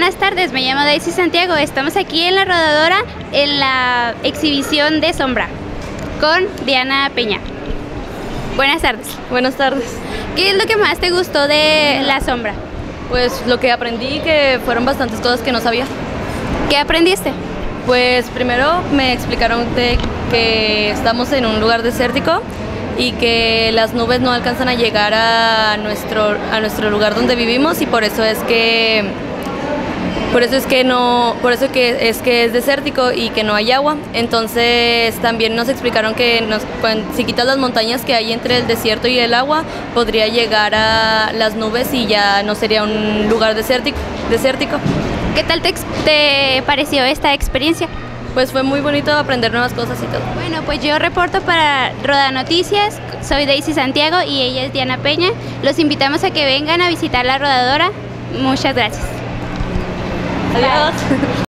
buenas tardes, me llamo Daisy Santiago. Estamos aquí en la rodadora en la exhibición de sombra con Diana Peña. Buenas tardes. Buenas tardes. ¿Qué es lo que más te gustó de la sombra? Pues lo que aprendí, que fueron bastantes cosas que no sabía. ¿Qué aprendiste? Pues primero me explicaron que estamos en un lugar desértico y que las nubes no alcanzan a llegar a nuestro lugar donde vivimos, y por eso es que es desértico y que no hay agua. Entonces también nos explicaron que si quitas las montañas que hay entre el desierto y el agua, podría llegar a las nubes y ya no sería un lugar desértico. ¿Qué tal te pareció esta experiencia? Pues fue muy bonito aprender nuevas cosas y todo. Bueno, pues yo reporto para Roda Noticias, soy Daisy Santiago y ella es Diana Peña. Los invitamos a que vengan a visitar la rodadora. Muchas gracias. Adiós.